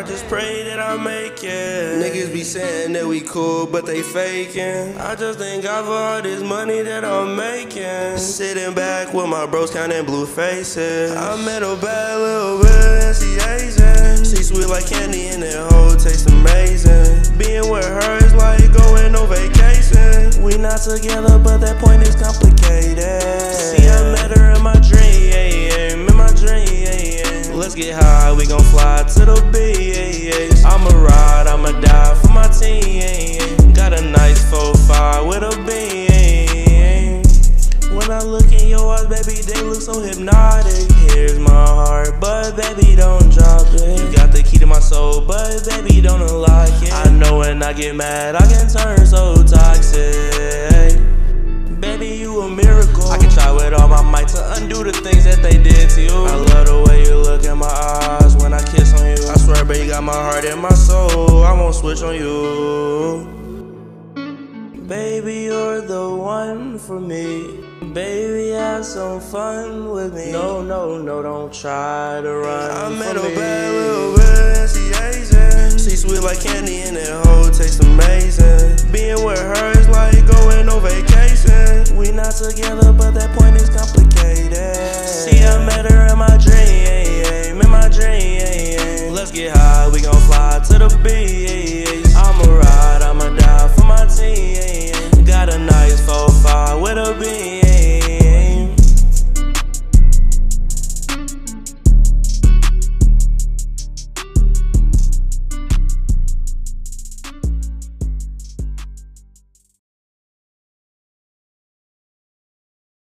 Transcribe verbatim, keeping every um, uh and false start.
just pray that I make it. Niggas be saying that we cool, but they faking. I just thank God for all this money that I'm making. Sitting back with my bros counting blue faces. I met a bad little bitch and she Asian. She sweet like candy and that hoe tastes amazing. Being with her is like going on vacation. We not together, but that point is complicated. See, I met her in my dream, in my dream. Let's get high, we gon' fly to the beach. I'ma ride, I'ma die for my team. Got a nice four five with a beam. When I look in your eyes, baby, they look so hypnotic. Here's my heart, but baby, don't drop it. You got the key to my soul, but baby, don't unlock it. I know when I get mad, I can turn so toxic. Baby, you a miracle. I can try with all my might to undo the things that they did to you. I love the way you look in my eyes when I kiss on you. I swear, baby, you got my heart and my soul. I won't switch on you. Baby, you're the one for me. Baby, have some fun with me. No, no, no, don't try to run I from met a me. Bad little bitch, she Asian. She sweet like candy and that hoe tastes amazing. Being with her is like going on vacation. We not together, but that point is complicated.